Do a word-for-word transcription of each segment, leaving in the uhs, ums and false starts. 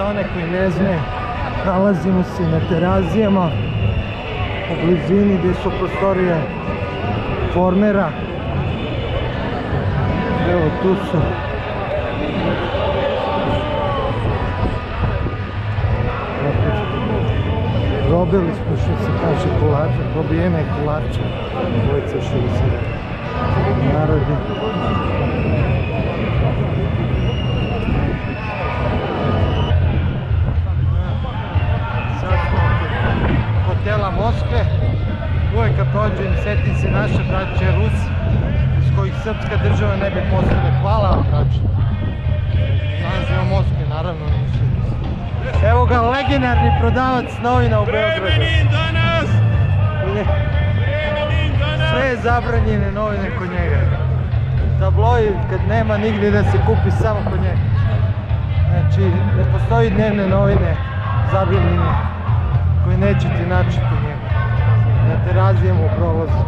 za one koji ne znaju, nalazimo se na Terazijama, u blizini gdje su prostorije Formera. Evo tu su. Probili smo, što se kaže, kolače, probijene kolače, dvojica šest narodi. Sad smo kod hotela Moskve, uvijek kad prođem setim se naše braće Rusi, s kojih srpska država ne bi postala. Hvala vam, braće. Nalazimo Moskve, naravno nisu. Evo ga, legendarni prodavac novina u Beogradu. Bremenin danas! Bremenin danas! Sve je zabranjene novine kod njega. Tabloid kad nema nigdje da se kupi, samo kod njega. Znači, ne postoji dnevne novine zabranjene koje nećete naći kod njega. Na Terazijama u prolazu.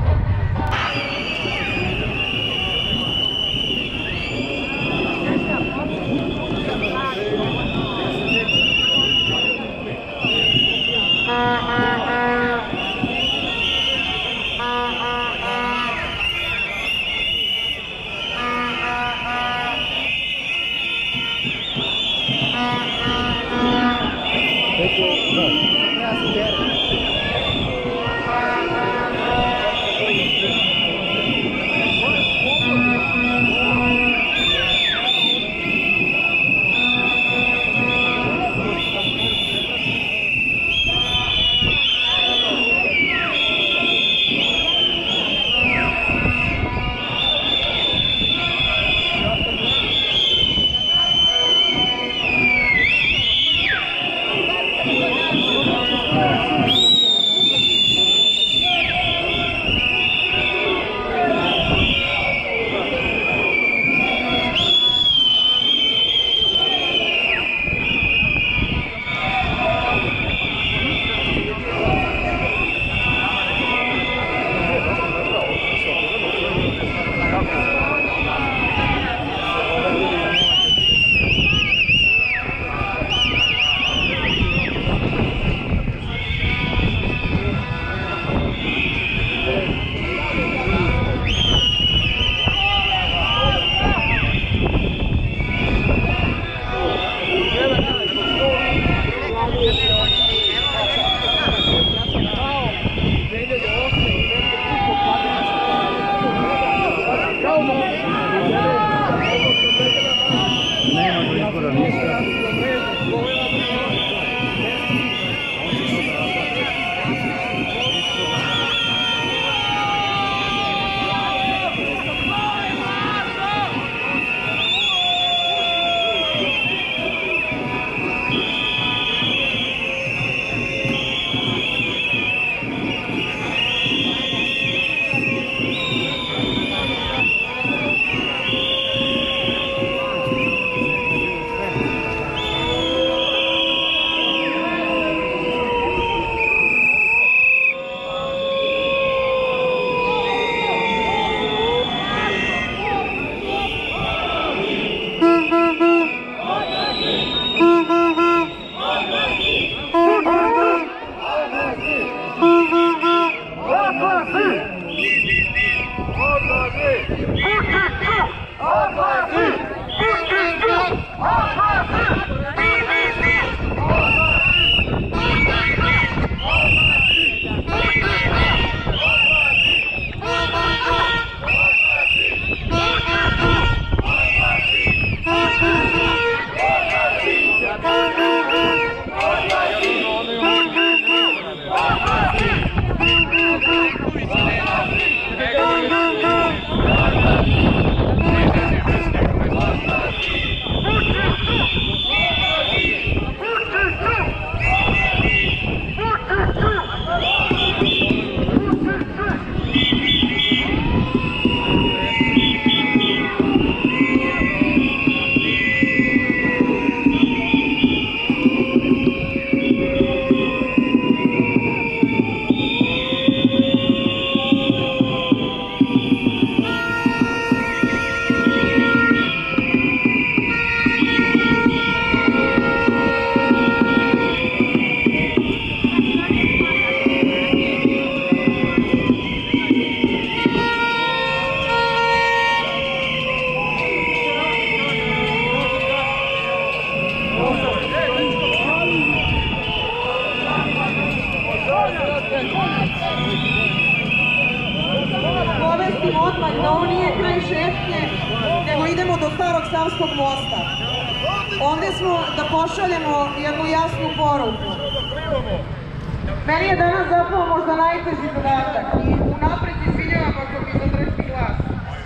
odmah da ovo nije kraj šetnje, nego idemo do Starog Savskog mosta. Ovdje smo da pošaljemo jednu jasnu poruku. Meni je danas zapao možda najteži zadatak i unapred izvinjavam ako mi zadrži glas.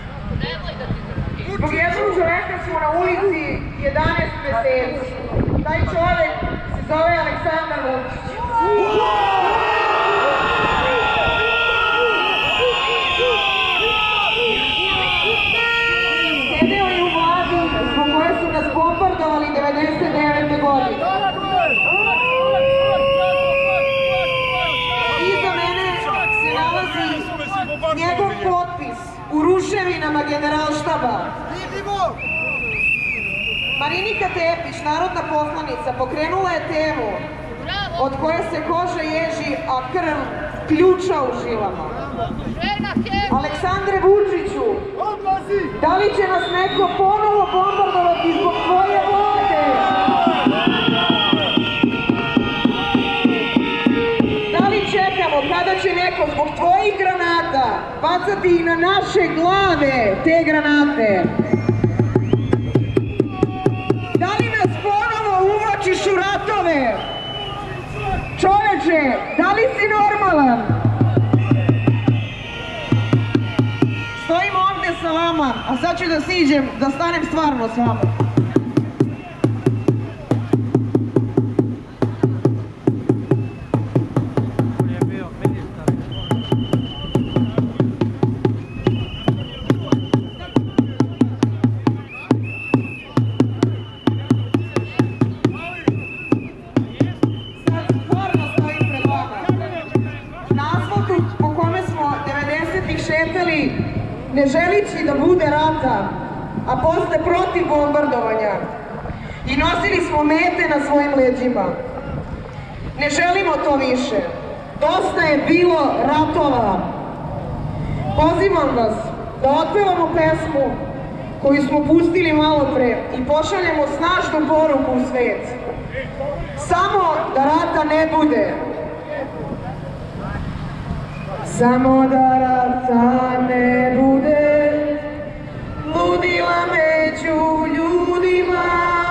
Zbog jednog čoveka smo na ulici jedanaest meseci. Taj čovek se zove Aleksandar Vučić. Sedeo je u vladi zbog koje su nas bombardovali devedeset devete godine. Iza mene se nalazi njegov potpis u ruševinama Generalštaba. Marinika Tepić, narodna poslanica, pokrenula je temu od koje se koža ježi, a krv ključa u žilama. Aleksandre Vučiću, da li će nas neko ponovo bombardovati zbog tvoje vlade? Da li čekamo kada će neko zbog tvojih granata bacati i na naše glave te granate? Da li nas ponovo uvlačiš u ratove? Čoveče, da li si normalan? Stojim ovdje sa vama, a sad ću da siđem, da stanem stvarno s vama. Ne želići da bude rata, a posle protiv bombardovanja, i nosili smo mete na svojim leđima. Ne želimo to više. Dosta je bilo ratova. Pozivam vas da otpevamo pesmu koju smo pustili malo pre i pošaljemo snažnu poruku u svet. Samo da rata ne bude. Samo da rata ne bude, ludila među ljudima,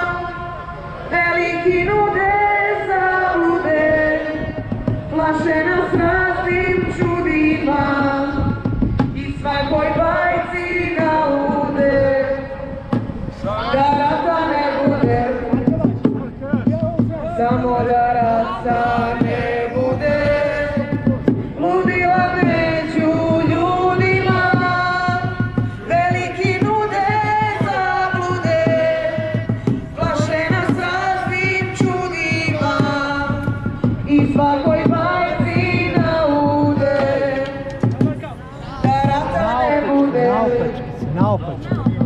veliki nude zablude, plaše nas raznim čudima i svakoj bajci naude. Da rata ne bude, samo da rata ne bude, ludila među ljudima, veliki nude zablude, plaše nas raznim čudima i svakoj bajci naude. Da rata ne bude. Naopačke si, naopačke.